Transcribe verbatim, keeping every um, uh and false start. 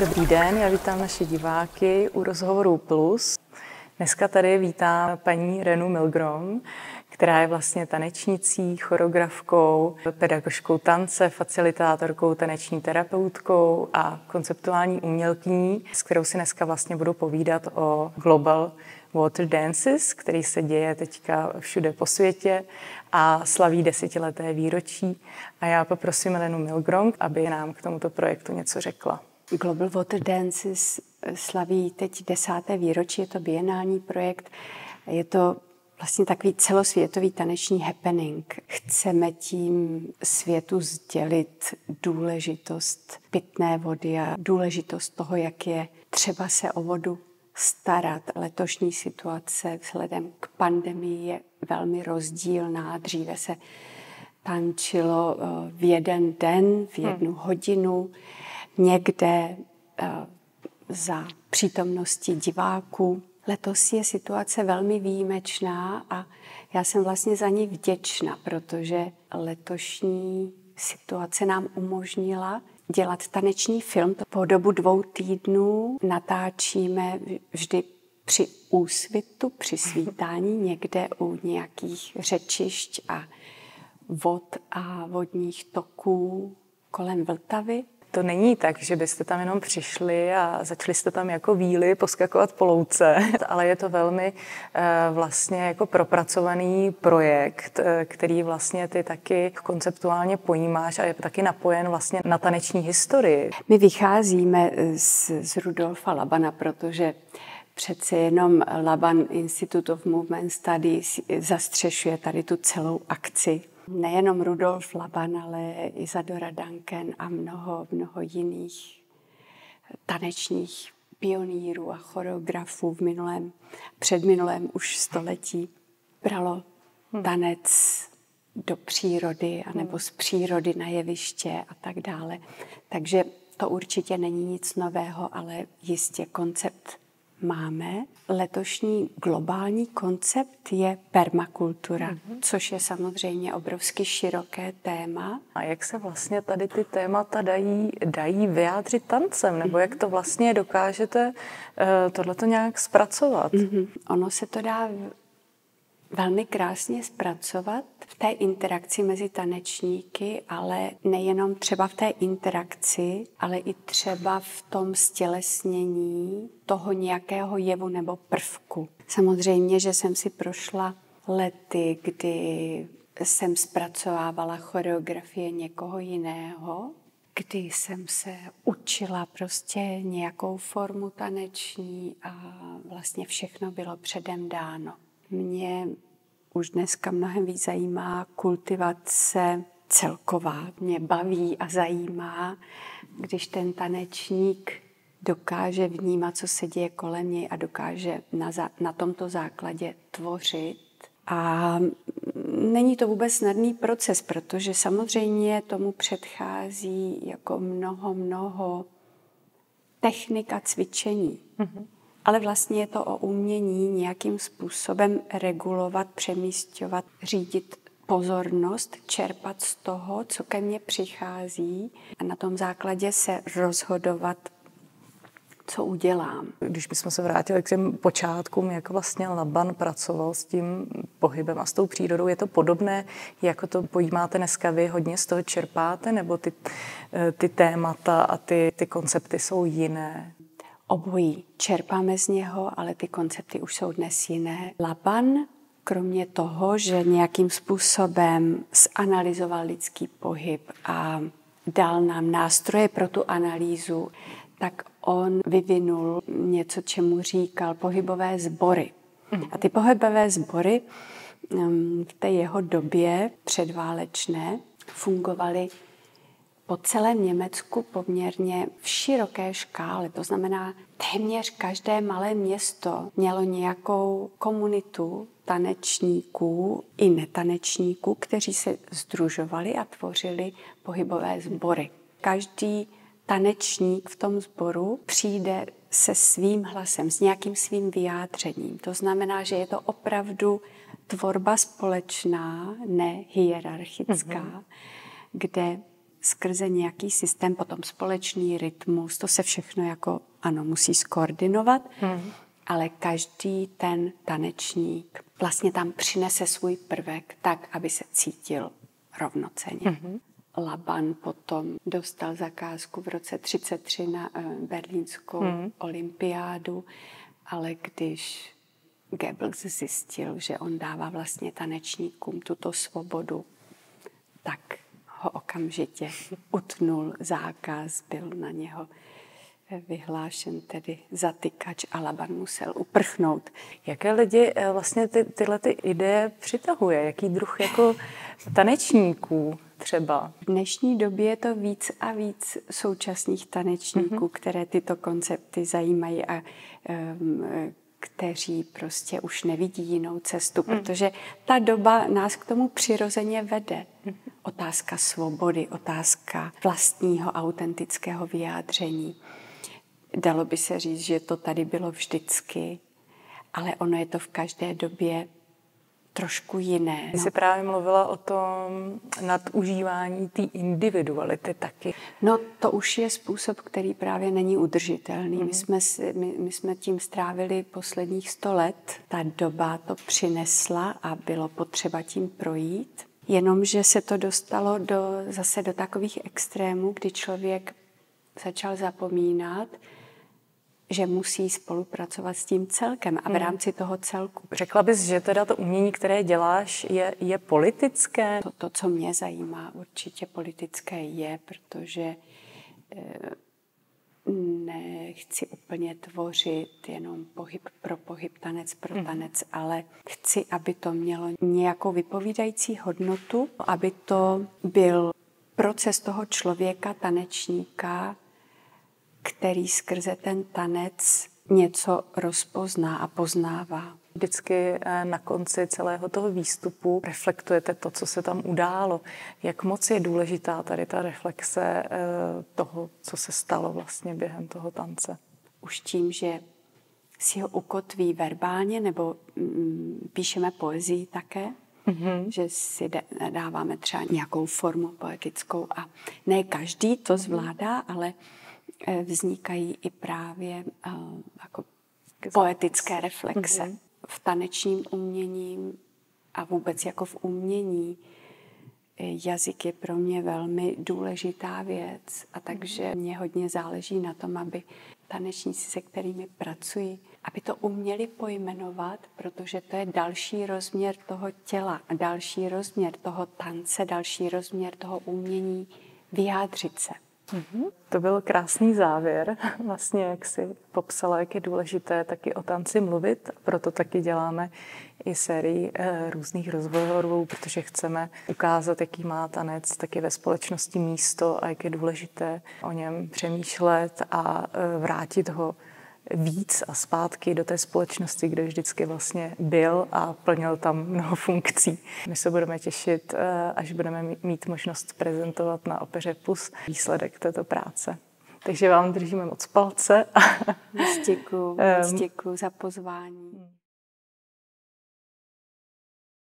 Dobrý den, já vítám naše diváky u Rozhovorů Plus. Dneska tady vítám paní Renu Milgrom, která je vlastně tanečnicí, choreografkou, pedagožkou tance, facilitátorkou, taneční terapeutkou a konceptuální umělkyní, s kterou si dneska vlastně budu povídat o Global Water Dances, který se děje teďka všude po světě a slaví desetileté výročí. A já poprosím Renu Milgrom, aby nám k tomuto projektu něco řekla. Global Water Dances slaví teď desáté výročí, je to bienální projekt, je to vlastně takový celosvětový taneční happening. Chceme tím světu sdělit důležitost pitné vody a důležitost toho, jak je třeba se o vodu starat. Letošní situace vzhledem k pandemii je velmi rozdílná. Dříve se tančilo v jeden den, v jednu hmm. hodinu, někde za přítomnosti diváků. Letos je situace velmi výjimečná a já jsem vlastně za ní vděčná, protože letošní situace nám umožnila dělat taneční film. Po dobu dvou týdnů natáčíme vždy při úsvitu, při svítání, někde u nějakých řečišť a vod a vodních toků kolem Vltavy. To není tak, že byste tam jenom přišli a začali jste tam jako víly poskakovat po louce, ale je to velmi vlastně jako propracovaný projekt, který vlastně ty taky konceptuálně pojímáš a je taky napojen vlastně na taneční historii. My vycházíme z, z Rudolfa Labana, protože přece jenom Laban Institute of Movement Studies zastřešuje tady tu celou akci. Nejenom Rudolf Laban, ale Isadora Duncan a mnoho, mnoho jiných tanečních pionýrů a choreografů v minulém, předminulém už století bralo tanec do přírody anebo z přírody na jeviště a tak dále. Takže to určitě není nic nového, ale jistě koncept máme. Letošní globální koncept je permakultura, mm-hmm. což je samozřejmě obrovsky široké téma. A jak se vlastně tady ty témata dají, dají vyjádřit tancem? Nebo jak to vlastně dokážete uh, tohleto nějak zpracovat? Mm-hmm. Ono se to dá velmi krásně zpracovat v té interakci mezi tanečníky, ale nejenom třeba v té interakci, ale i třeba v tom stělesnění toho nějakého jevu nebo prvku. Samozřejmě, že jsem si prošla lety, kdy jsem zpracovávala choreografie někoho jiného, kdy jsem se učila prostě nějakou formu taneční a vlastně všechno bylo předem dáno. Mě už dneska mnohem víc zajímá kultivace celková. Mě baví a zajímá, když ten tanečník dokáže vnímat, co se děje kolem něj a dokáže na, za, na tomto základě tvořit. A není to vůbec snadný proces, protože samozřejmě tomu předchází jako mnoho, mnoho technik a cvičení. Mm-hmm. Ale vlastně je to o umění nějakým způsobem regulovat, přemísťovat, řídit pozornost, čerpat z toho, co ke mně přichází a na tom základě se rozhodovat, co udělám. Když bychom se vrátili k těm počátkům, jak vlastně Laban pracoval s tím pohybem a s tou přírodou, je to podobné, jako to pojímáte dneska vy, hodně z toho čerpáte, nebo ty, ty témata a ty, ty koncepty jsou jiné? Obojí. Čerpáme z něho, ale ty koncepty už jsou dnes jiné. Laban, kromě toho, že nějakým způsobem zanalyzoval lidský pohyb a dal nám nástroje pro tu analýzu, tak on vyvinul něco, čemu říkal pohybové sbory. A ty pohybové sbory v té jeho době předválečné fungovaly po celém Německu poměrně v široké škále. To znamená, téměř každé malé město mělo nějakou komunitu tanečníků i netanečníků, kteří se sdružovali a tvořili pohybové sbory. Každý tanečník v tom sboru přijde se svým hlasem, s nějakým svým vyjádřením. To znamená, že je to opravdu tvorba společná, ne hierarchická, mm-hmm. kde skrze nějaký systém, potom společný rytmus, to se všechno jako, ano, musí skoordinovat, hmm. ale každý ten tanečník vlastně tam přinese svůj prvek tak, aby se cítil rovnocenně. Hmm. Laban potom dostal zakázku v roce třicet tři na berlínskou hmm. olympiádu, ale když Goebbels zjistil, že on dává vlastně tanečníkům tuto svobodu, tak ho okamžitě utnul zákaz, byl na něho vyhlášen tedy zatykač a Laban musel uprchnout. Jaké lidi vlastně ty, tyhle ty ideje přitahuje? Jaký druh jako tanečníků třeba? V dnešní době je to víc a víc současných tanečníků, mm-hmm. které tyto koncepty zajímají a um, kteří prostě už nevidí jinou cestu, mm. protože ta doba nás k tomu přirozeně vede. Mm. Otázka svobody, otázka vlastního autentického vyjádření. Dalo by se říct, že to tady bylo vždycky, ale ono je to v každé době trošku jiné. Ty jsi právě mluvila o tom nadužívání té individuality taky. No to už je způsob, který právě není udržitelný. Mm. My, jsme si, my, my jsme tím strávili posledních sto let. Ta doba to přinesla a bylo potřeba tím projít. Jenomže se to dostalo do, zase do takových extrémů, kdy člověk začal zapomínat, že musí spolupracovat s tím celkem a v rámci toho celku. Řekla bys, že teda to umění, které děláš, je, je politické? To, to, co mě zajímá, určitě politické je, protože eh, nechci úplně tvořit jenom pohyb pro pohyb, tanec pro mm. tanec, ale chci, aby to mělo nějakou vypovídající hodnotu, aby to byl proces toho člověka, tanečníka, který skrze ten tanec něco rozpozná a poznává. Vždycky na konci celého toho výstupu reflektujete to, co se tam událo. Jak moc je důležitá tady ta reflexe toho, co se stalo vlastně během toho tance? Už tím, že si ho ukotví verbálně, nebo mm, píšeme poezii také, mm-hmm. že si dáváme třeba nějakou formu poetickou a ne každý to zvládá, ale vznikají i právě uh, jako poetické reflexe. Mm-hmm. V tanečním umění a vůbec jako v umění jazyk je pro mě velmi důležitá věc a takže mě hodně záleží na tom, aby tanečníci, se kterými pracuji, aby to uměli pojmenovat, protože to je další rozměr toho těla, další rozměr toho tance, další rozměr toho umění vyjádřit se. Mm-hmm. To byl krásný závěr, vlastně jak jsi popsala, jak je důležité taky o tanci mluvit, proto taky děláme i sérii e, různých rozhovorů, protože chceme ukázat, jaký má tanec taky ve společnosti místo a jak je důležité o něm přemýšlet a e, vrátit ho víc a zpátky do té společnosti, kde vždycky vlastně byl a plnil tam mnoho funkcí. My se budeme těšit, až budeme mít možnost prezentovat na Opeře Plus výsledek této práce. Takže vám držíme moc palce. Moc děkuju, moc děkuju za pozvání.